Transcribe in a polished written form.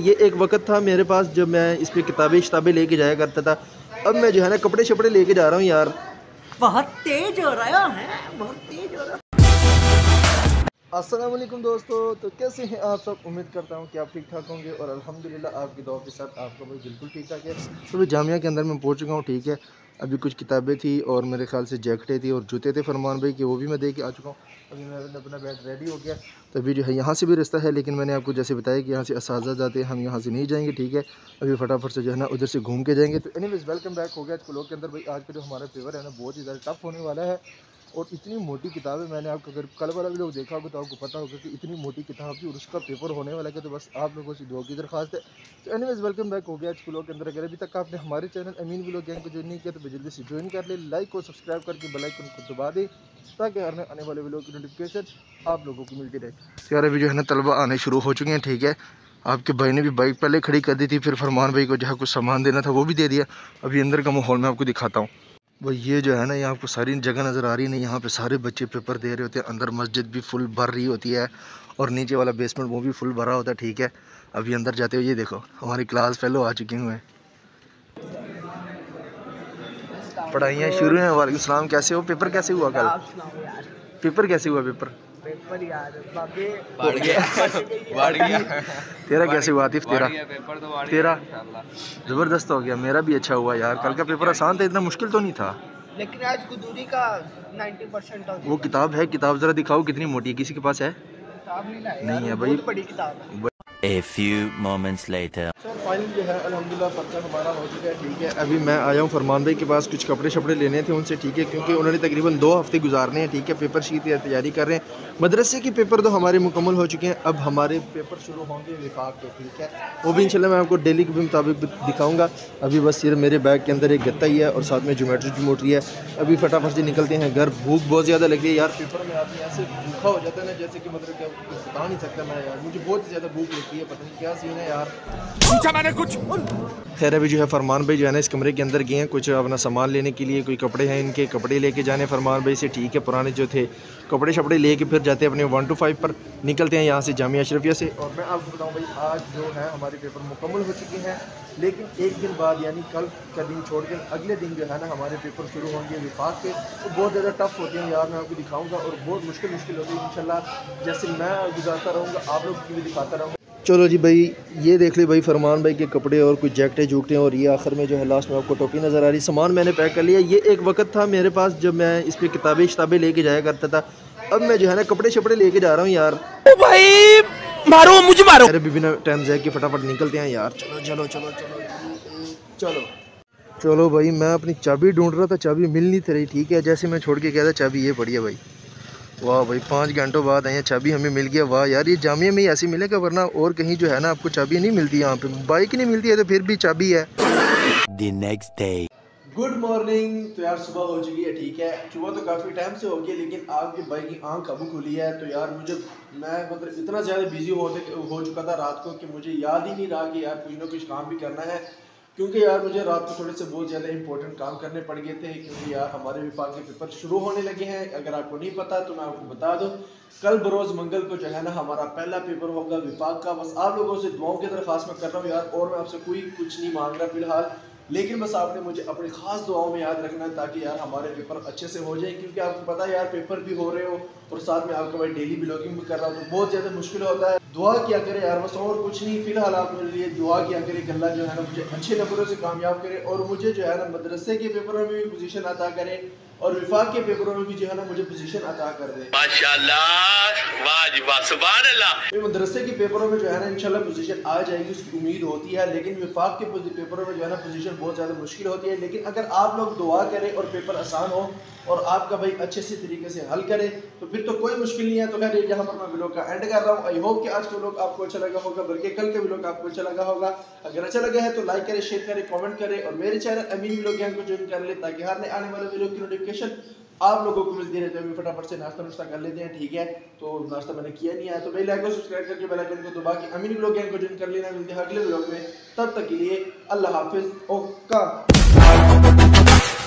ये एक वक्त था मेरे पास जब मैं इस पर किताबें लेके जाया करता था। अब मैं जो है ना कपड़े शपड़े लेके जा रहा हूँ यार। बहुत तेज हो रहा है, बहुत तेज हो रहा है। अस्सलाम वालेकुम दोस्तों, तो कैसे हैं आप सब। उम्मीद करता हूँ कि आप ठीक ठाक होंगे और अल्हम्दुलिल्लाह आपकी दुआ के साथ आपका भाई बिल्कुल ठीक ठाक है। तो मैं जामिया के अंदर मैं पहुँच चुका हूँ, ठीक है। अभी कुछ किताबें थी और मेरे ख्याल से जैकेटें थी और जूते थे फरमान भाई के, वो भी मैं दे के आ चुका हूँ। अभी मैंने अपना बैग रेडी हो गया, तो अभी जो है यहाँ से भी रास्ता है, लेकिन मैंने आपको जैसे बताया कि यहाँ से असाजा जाते हैं, हम यहाँ से नहीं जाएंगे, ठीक है। अभी फटाफट से जो है ना उधर से घूम के जाएंगे। तो एनीवेज वेलकम बैक हो गया स्कूलों के अंदर। भाई आज का जो हमारा पेपर है ना बहुत ही ज़्यादा टफ होने वाला है और इतनी मोटी किताब है। मैंने आपको अगर कल वाला भी लोग देखा होगा तो आपको पता होगा कि इतनी मोटी किताब थी और उसका पेपर होने वाला है। तो बस आप लोगों से दुआ की दरख्वास्त है। तो एनीवेज वेलकम बैक हो गया स्कूलों के अंदर। अगर अभी तक आपने हमारे चैनल अमीन व्लॉग गैंग को ज्वाइन नहीं किया तो जल्दी से ज्वाइन कर ले, लाइक और सब्सक्राइब करके बेल आइकन को दबा दे ताकि हर आने वाले व्लॉग की नोटिफिकेशन आप लोगों को मिलती रहे। तो यार अभी जो है ना तलबा आने शुरू हो चुके हैं, ठीक है। आपके भाई ने भी बाइक पहले खड़ी कर दी थी, फिर फरमान भाई को जहाँ कुछ सामान देना था वो भी दे दिया। अभी अंदर का माहौल मैं आपको दिखाता हूँ। भाई ये जो है ना, ये आपको सारी जगह नज़र आ रही नहीं, यहाँ पे सारे बच्चे पेपर दे रहे होते हैं। अंदर मस्जिद भी फुल भर रही होती है और नीचे वाला बेसमेंट वो भी फुल भरा होता है, ठीक है। अभी अंदर जाते हुए ये देखो हमारी क्लास फेलो आ चुकी हुए हैं। पढ़ाइयाँ शुरू हैं। वालेकुम सलाम, कैसे हो। पेपर कैसे हुआ कल। पेपर कैसे हुआ। पेपर यार बाबे बढ़ गया तेरा कैसे हुआ आतिफ। पेपर तो तेरा ज़बरदस्त हो गया। मेरा भी अच्छा हुआ यार। कल का पेपर आसान था, इतना मुश्किल तो नहीं था, लेकिन आज कुदूरी का 90% वो किताब है। किताब ज़रा दिखाओ कितनी मोटी है, किसी के पास है। किताब नहीं लाया नहीं यार, है भाई, बहुत बड़ी किताब है। A few moments later. Final जो है अल्हम्दुलिल्लाह पर्चा हमारा हो चुका है, ठीक है। अभी मैं आया हूँ फरमान भाई के पास, कुछ कपड़े शपड़े लेने थे उनसे, ठीक है, क्योंकि उन्होंने तकरीबन 2 हफ्ते गुजारने हैं, ठीक है। पेपर शीट या तैयारी कर रहे हैं। मदरसे के पेपर तो हमारे मुकम्मल हो चुके हैं, अब हमारे पेपर शुरू होंगे विफाक के, ठीक है। वो भी इंशाल्लाह मैं आपको डेली के मुताबिक दिखाऊँगा। अभी बस सिर्फ मेरे बैग के अंदर एक गत्ता ही है और साथ में ज्योमेट्री की मोटरी है। अभी फटाफट से निकलते हैं घर। भूख बहुत ज़्यादा लगी है यार। पेपर में आदमी ऐसे भूखा हो जाता है ना, जैसे कि मतलब क्या बता नहीं सकता मैं यार। मुझे बहुत ज़्यादा भूख लगती है, पता नहीं क्या सीन है यार। पूछा मैंने कुछ। खैर अभी जो है फरमान भाई जो है ना इस कमरे के अंदर गए हैं कुछ अपना सामान लेने के लिए। कोई कपड़े हैं इनके, कपड़े लेके जाने फरमान भाई से, ठीक है। पुराने जो थे कपड़े शपड़े लेके फिर जाते हैं अपने 1 to 5 पर। निकलते हैं यहाँ से जामिया अशरफिया से। और मैं आपको बताऊँ भाई आज जो है हमारे पेपर मुकम्मल हो चुके हैं, लेकिन एक दिन बाद यानी कल का दिन छोड़ के अगले दिन जो है ना हमारे पेपर शुरू होंगे विफाक के। तो बहुत ज़्यादा टफ होते हैं यार, मैं आपको दिखाऊँगा और बहुत मुश्किल होती है। इंशाल्लाह जैसे मैं गुजारता रहूँगा आप लोग की भी दिखाता रहूँगा। चलो जी भाई, ये देख ले भाई फरमान भाई के कपड़े और कुछ जैकेटें जूकटें, और ये आखिर में जो है लास्ट में आपको टोपी नज़र आ रही। सामान मैंने पैक कर लिया। ये एक वक्त था मेरे पास जब मैं इस पर किताबें लेके जाया करता था। अब मैं जो है ना कपड़े शपड़े लेके जा रहा हूँ यार। भाई मारो मुझे मारो। अरे बिना टाइम जाए कि फटाफट निकलते हैं यार। चलो चलो चलो चलो चलो चलो भाई, मैं अपनी चाबी ढूंढ रहा था, चाबी मिल नहीं थी रही, ठीक है। जैसे मैं छोड़ के गया था चाबी ये पड़ी है भाई। वाह भाई 5 घंटों बाद आए, चाबी हमें मिल गया। वाह यार, ये जामिया में ही ऐसी मिलेगा, वरना और कहीं जो है ना आपको चाबी नहीं मिलती। यहाँ पे बाइक नहीं मिलती है तो फिर भी चाबी है। The next day. Good morning. तो यार सुबह हो चुकी है, ठीक है। सुबह तो काफ़ी टाइम से हो गई, लेकिन आपके भाई की आंख अबू खुली है। तो यार मैं मतलब इतना ज़्यादा बिजी हो चुका था रात को कि मुझे याद ही नहीं रहा कि यार कुछ ना कुछ काम भी करना है। क्योंकि यार मुझे रात को थोड़े से बहुत ज़्यादा इंपॉर्टेंट काम करने पड़ गए थे, क्योंकि यार हमारे विफाक के पेपर शुरू होने लगे हैं। अगर आपको नहीं पता तो मैं आपको बता दूं, कल बरोज़ मंगल को जो है ना हमारा पहला पेपर होगा विफाक का। बस आप लोगों से दुआओं की दरख्वास्त मैं कर रहा हूँ यार, और मैं आपसे कुछ नहीं मांग रहा फिलहाल, लेकिन बस आपने मुझे अपनी खास दुआओं में याद रखना है ताकि यार हमारे पेपर अच्छे से हो जाए। क्योंकि आपको पता है यार पेपर भी हो रहे हो और साथ में आपका भाई डेली ब्लॉगिंग भी कर रहा हूँ, तो बहुत ज़्यादा मुश्किल होता है। दुआ किया करे यार, बस और कुछ नहीं। फिलहाल आप मेरे लिए दुआ किया करे कि अल्लाह जो है ना मुझे अच्छे नंबरों से कामयाब करे और मुझे जो है ना मदरसे के पेपरों में भी पोजीशन अता करे और विफाक के पेपरों में भी जो है ना मुझे पोजीशन अता कर दे। माशाल्लाह, वाह सुभान अल्लाह। मदरसे के पेपरों में जो है ना इंशाल्लाह पोजीशन आ जाएगी, उसकी उम्मीद होती है। लेकिन विफाक के पेपरों में जो है ना पोजीशन बहुत ज़्यादा मुश्किल होती है। लेकिन अगर आप लोग दुआ करें और पेपर आसान हो और आपका भाई अच्छे से तरीके से हल करे तो फिर तो कोई मुश्किल नहीं है। तो खैर यहाँ पर मैं व्लॉग का एंड कर रहा हूँ। आई होप कि आज का व्लॉग आपको अच्छा लगा होगा, बल्कि कल का व्लॉग आपको अच्छा लगा होगा। अगर अच्छा लगा है तो लाइक करें, शेयर करें, कमेंट करें और मेरे चैनल अमीन व्लॉग गैंग को ज्वाइन कर ले ताकि हर नए आने वाले व्लॉग की नोटिफिकेशन आप लोगों को मिलती रहती है। अभी फटाफट से नाश्ता कर लेते हैं, ठीक है। तो नाश्ता मैंने किया नहीं है, तो भाई लाइक और सब्सक्राइब करके बेल आइकन को दबा के अमीन व्लॉग गैंग को ज्वाइन कर लेना। मिलते हैं अगले व्लॉग में, तब तक के लिए अल्लाह हाफिज। ओका।